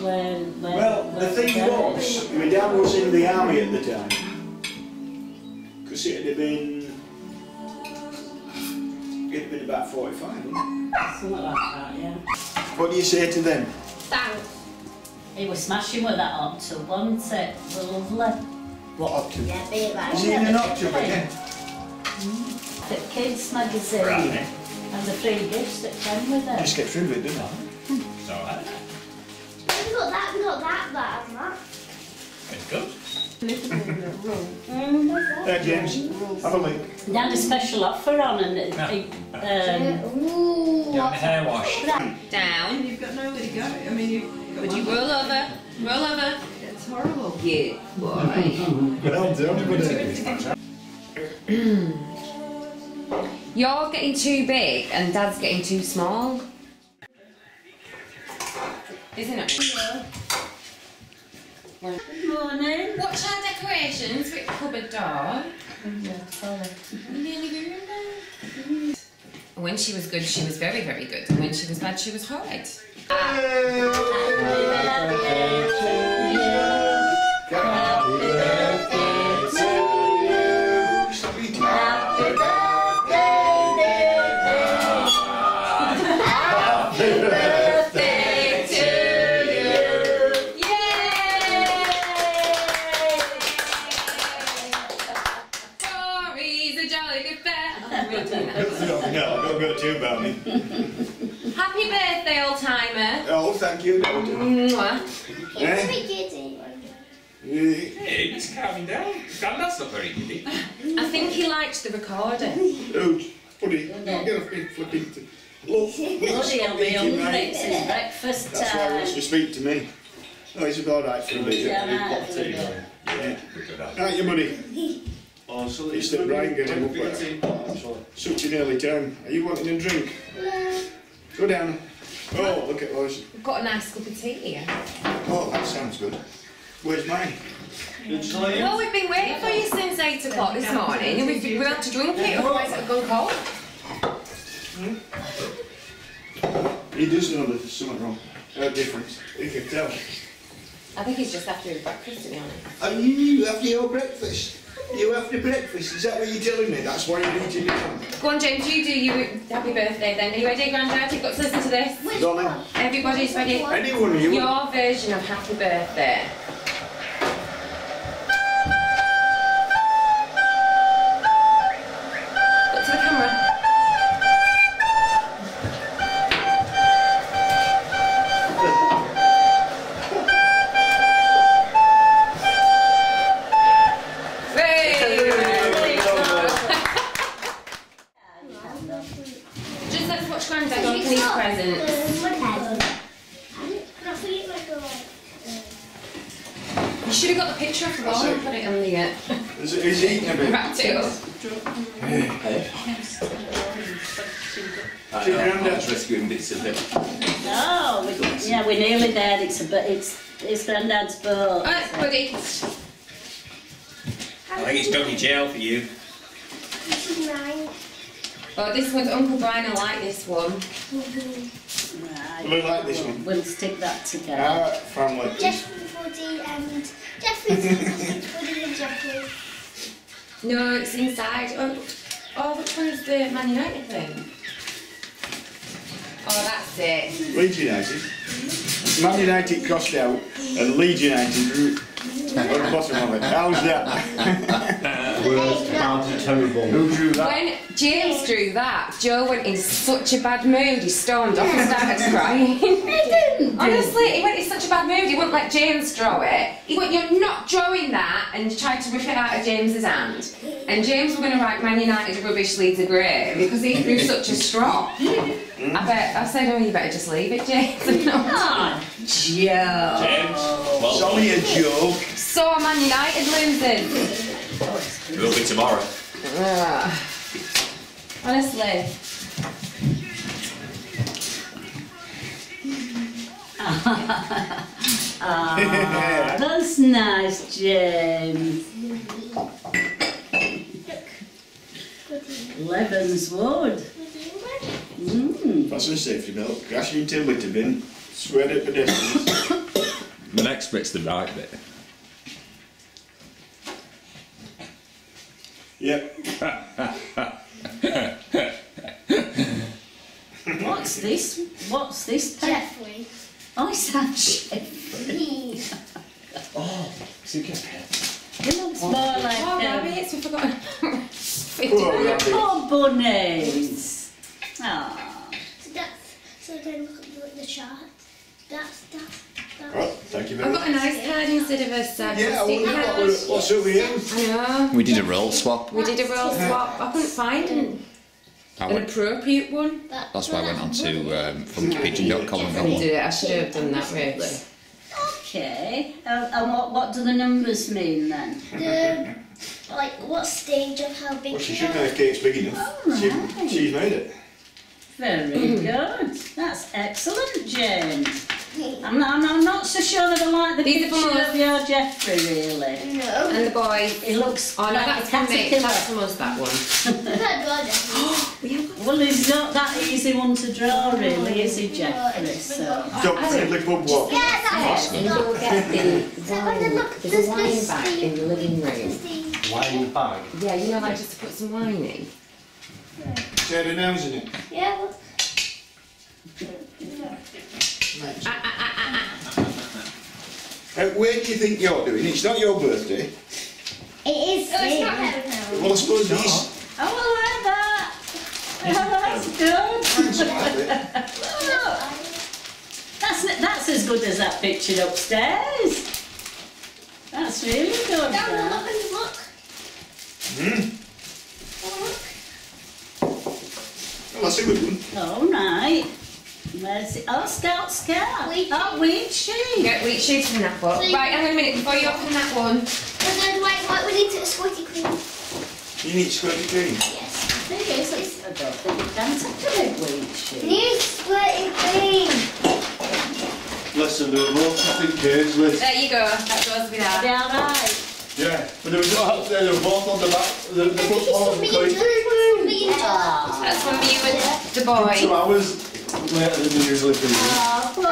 Well, the thing was, my dad was in the army at the time. Because it'd have been about 45, wouldn't it? Something like that, yeah. What do you say to them? Thanks. He was smashing with that hot tub, wasn't it? It was lovely. What hot tub? Yeah, be right. Is he in an hot tub again? The kids magazine Right. and the free gifts that came with it. Just get through it, didn't I? It's alright. We got that bad, Matt. It's good. There, James. Have a look. They had a special offer on and Yeah. Ooh. You want a hair wash? Down. You've got nowhere to go. I mean, you've got Would you roll over? Roll over. It's horrible. Good boy. Well done, You're getting too big and Dad's getting too small. Isn't it? Good morning. Watch our decorations with the cupboard door. Yeah, sorry. You nearly ruined it. When she was good, she was very, very good. And when she was bad, she was horrid. No, don't go too about me. Happy birthday, old timer. Oh, thank you, daughter. Mwah. Eh? Hey, he's calming down. Grandad's not very giddy. I think he liked the recorder. Oh, buddy, I'm going to flipping to... Look, Bloody hell, be hungry. It's his breakfast that's why he wants to speak to me. Oh, he's about right for a bit. Yeah, Yeah. Right, you buddy. It's that Brian getting up there. Such an early time. Are you wanting a drink? Go down. Oh, look at those. We've got a nice cup of tea here. Oh, that sounds good. Where's mine? Well, we've been waiting for you since 8 o'clock this morning and we had to drink it, otherwise it would have gone cold. He does know that there's something wrong. Different. You can tell. I think he's just after his breakfast, to be honest. Are you after your breakfast? You after breakfast? Is that what you're telling me? That's why you're eating it? Go on, James, you do your happy birthday then. Are you ready, Grandad? You've got to listen to this. Darling, Everybody's ready. anyone of you? Your version of happy birthday. Look to the camera. Just let's watch Grandad open his presents. You should have got the picture off the wall and put it on the Is he eating a bit? wrapped it up. Grandad's rescuing bits of it. No, yeah, we're nearly there. It's Grandad's boat. Alright, buddy. I think it's doggy jail for you. This is mine. Oh, this one's Uncle Brian. I like this one. Right. We like this one. We'll stick that together. Our family. Jeffrey, Buddy, and Buddy and Jeffrey. No, it's inside. Oh, which one's the Man United thing? Oh, that's it. Leeds United. Man United crossed out and Leeds United at the bottom of it. How's that? Worst, terrible. Who drew that? When James drew that, Joe went in such a bad mood, he stormed off and started crying. Honestly, he went in such a bad mood, he wouldn't let James draw it. He went, "You're not drawing that," and tried to rip it out of James's hand. And James was going to write Man United rubbish leads a grey because he threw such a straw. I said, "Oh, you better just leave it, James." Ah, Joe. James, well, It's only a joke. So are Man United losing. it will be tomorrow. Honestly. Ah, that's nice, James. Levenswood. Fasten a safety belt, crash your utility bin, spread it pedestrians. The next bit's the right bit. Yep. What's this? What's this? Jeffrey. Oh, it's that Jeffrey. Oh, see, get It looks more like Oh, rabbits, we've forgotten. Poor rabbit. poor bunnies. Aww. So then look at the chart. That's. Oh, thank you very I've much. got a nice card instead of a sad Yeah, I stick wonder card. what's over here. I know. We did a roll swap. We did a roll swap. I couldn't find an appropriate one. That's why I went on to funkypigeon.com and got We one. did it. I should have done that really. Okay. And what do the numbers mean then? Like what stage of how big Well, she you should are. know if Kate's big enough. Alright. She's made it. Very good. That's excellent, Jane. I'm not so sure that I like the These are picture from us. of your Jeffrey, really. No. And the boy. It looks Oh no, like that's a from me. caterpillar. That's from us, that one. Well, he's not that easy one to draw, really, is he, Jeffrey? So. Stop friendly pub walk. Yeah, that's it. You'll get the wine. Look, There's a wine bag in the living room. wine bag. Yeah, you know, like just to put some wine in. Tear the nose in it. Yeah, look. Nice. Where do you think you're doing? It's not your birthday. It is. Oh, it's not heaven now. Well, I suppose it is. Oh, I like that. Oh, that's good. That's as good as that picture upstairs. That's really good. Down, that. look and look. Well, that's a good one. All right. Where's it? Oh, Scout. Wheat Oh, wheat sheep. Get wheat sheets in that book. Please. Right, hang on a minute before you open that one. And then what we need to squirty cream. You need squirty cream. Yes. There is. I don't think you can take a big wheat sheep. Need squirty cream. Listen, they were both in caves with. There you go. That goes with that. They all right? Yeah, but they were both on the back. They put one on the plate. That's from you and the boy. 2 hours later than they usually do. Oh, poor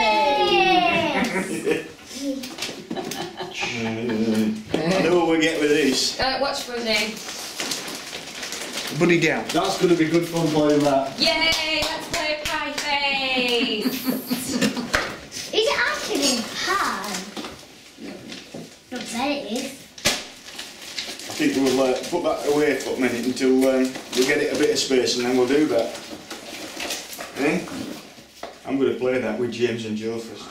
I know what we get with this. Watch Bunny. Buddy down. That's going to be good fun playing that. Yay! Let's play Pie Face. Is it actually hard? Looks like it is. I think we'll put that away for a minute until we get it a bit of space and then we'll do that. Eh? I'm going to play that with James and Joe first.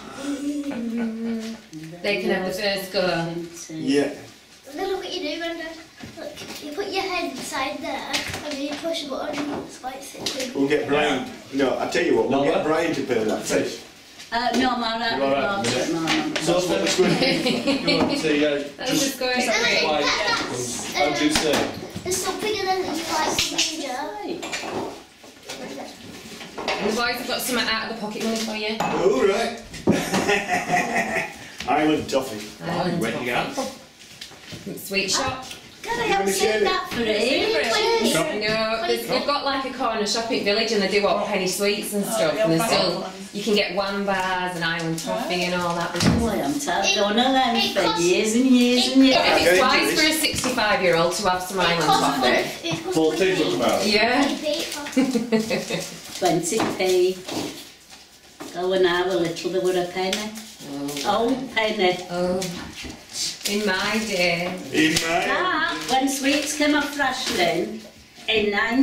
They can have the first go. Yeah. Look what you do, Brenda. Look, you put your head inside there, and then you push a button and it's like sitting. We'll get Brian. No, I tell you what, we'll get Brian to play that first. No, I'm all right with Alright. Robert, Mum. So That's what it's going to be. you want to see, Let's just go in. like, Andrew say. There's something in there that you like to do. And the boys have got some out of the pocket money for you. All right. Island toffee. Where did you go? Sweet shop. God, I haven't seen that for ages. No, they've got like a corner shopping village and they do what penny sweets and stuff. And there's still, you can get one bars and island toffee and all that. Boy, I'm tired. Don't know them for years and years and years. But it's wise for a 65-year-old to have some island toffee. Full tea talking about. Yeah. 20p. Oh, when I was little, there were a penny. Oh, penny. Oh, in my day. In my. That, when sweets came off rationing in Right.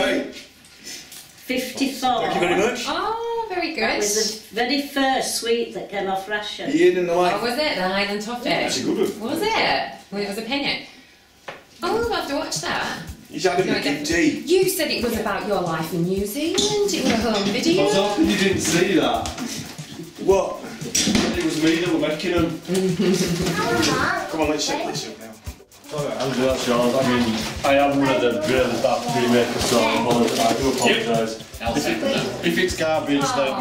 1954. Thank you very much. Oh, very That good. was the very first sweet that came off ration. Ian and the Oh, light. was it? The Highland toffee? That's a good one. Was it? When it was a penny? Oh, we'll have to watch that. He's had a No, bit of tea. You said it was about your life in New Zealand. It was a home I video. was hoping you didn't see that. What? It was me that were making them. Come on, let's set this up now. Alright, Andrew, that's yours. I mean, I am one of the really bad pre-makers, so I do apologise. I'll second that. If it's garbage, then...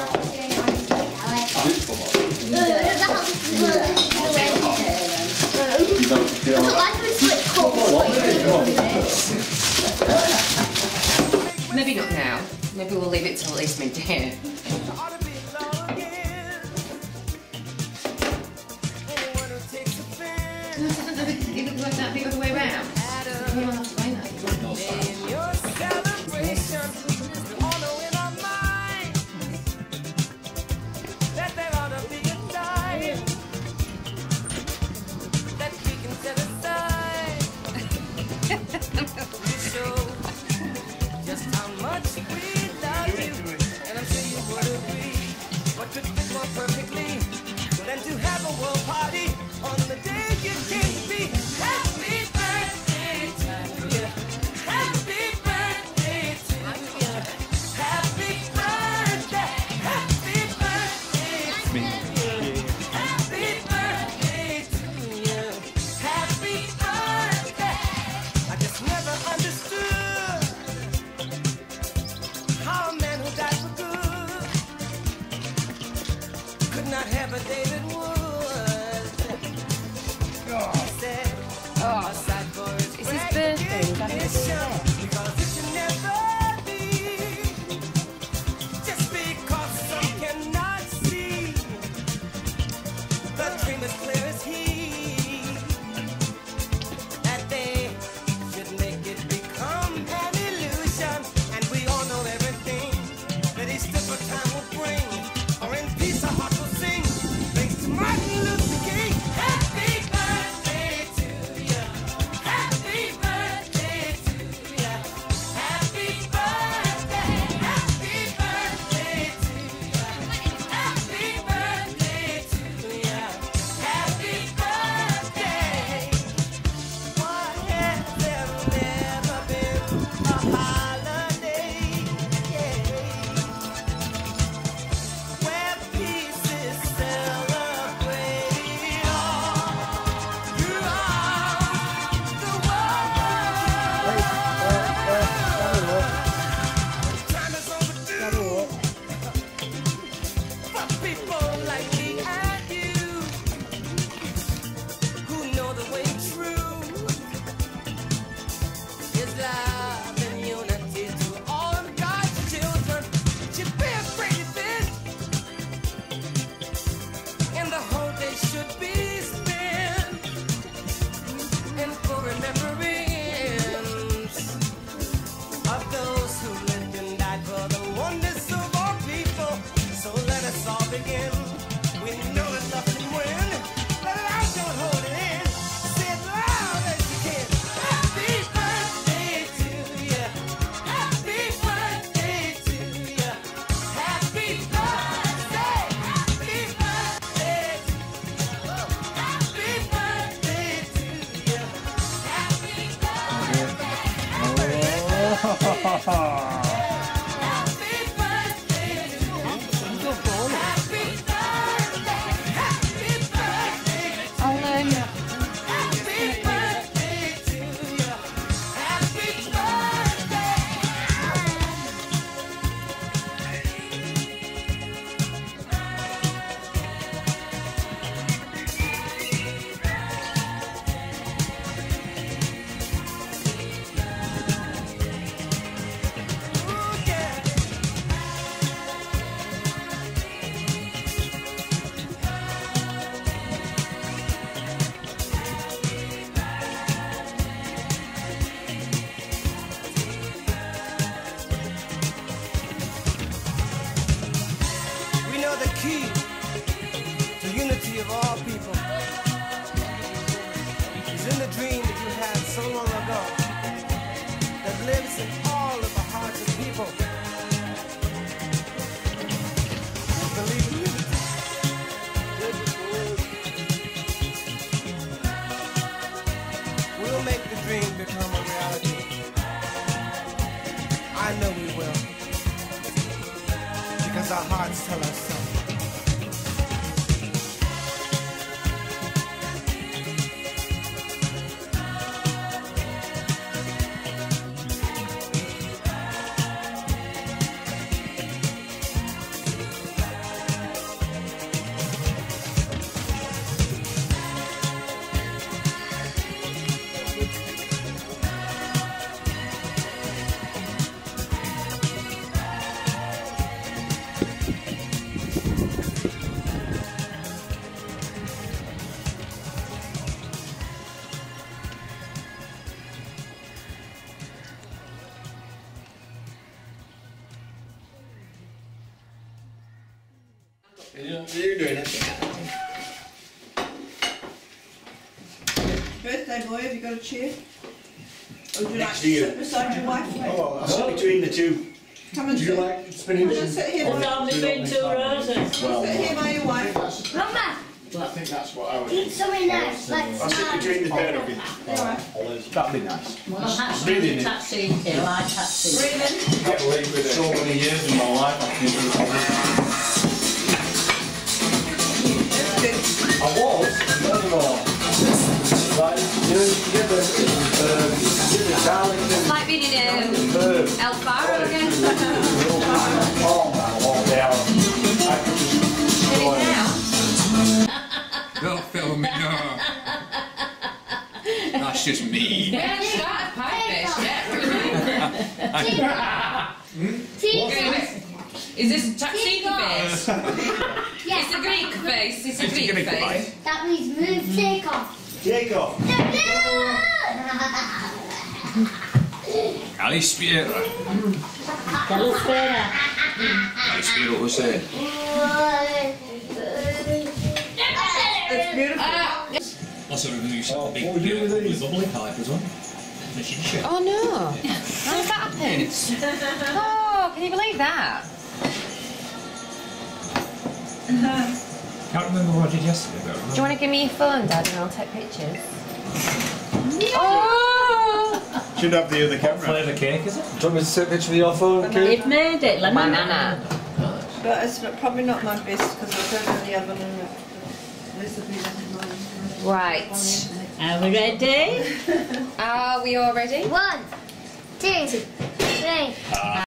You don't feel Maybe not now. Maybe we'll leave it till at least midday. work that bit other way round? We might have to find that. Perfectly than to have a world party on the day you came to be. Happy birthday to you. Happy birthday to you. Happy birthday. Happy birthday to you. Happy birthday to you. Happy birthday. I just never understood how a man who died for good could not have a David Wood. He said, aside for his It's his birthday. because it should never be. Just because some cannot see, the dream is clear as he. That they should make it become an illusion, and we all know everything that each different time will bring. Or in peace, our heart will sing. Thanks to Martin Luther King. Happy birthday to you. Happy birthday to you. Happy birthday. Happy birthday to you. Happy birthday to you. Happy birthday. Why has there never been a holiday? Where peace is celebrated all throughout the world. Time is overdue for people like me and you who know the way true is love and unity to all of God's children. Should be a great event, and the whole day should be spent in full remembrance of those who lived and died for the oneness of all people. So let us all begin. We know that nothing win. Let it out, don't hold it in. Say it loud as you can. Happy birthday to you. Happy birthday to you. Happy birthday. Happy birthday to you. Happy birthday to you. Happy birthday. Happy birthday. Our hearts tell us so. You're doing it. Birthday boy, have you got a chair? Or would you like Next to to you. sit beside your wife? Oh, I'll sit between the two. Come and sit. spinning? Come and sit here. Hold on between two roses. Sit here by your wife. Mama, I think that's what I would. eat something nice. Let's I'll sit between the pair of you. That'd be nice. Well, actually, taxi, I like taxi. Breathe Get away with it. So many years in my life, I think I was, not anymore. Like, you know, you get the garlic It's like being in El Faro again. Get it now. Don't film me, no. That's just We mean. haven't started pie fish yet. Is this tzatziki face? It's a Greek face. It's a Greek face. That means move, take off. Take off. Calispera. Calispera. Calispera, what was it? It's beautiful. Also, we're going to use a big bubbly pipe as well. Machine shit. Oh no! How did that happen? Oh, can you believe that? Can't remember what I did yesterday though. Do you want to give me your phone, Dad, and I'll take pictures? Oh! Should have the other camera. Flavour cake, is it? Do you want me to take a picture with your phone, Kate? You've made it, let me know. Banana. But it's probably not my best because I don't know the oven and the recipe doesn't mind. Right. Are we ready? Are we all ready? 1, 2, 3.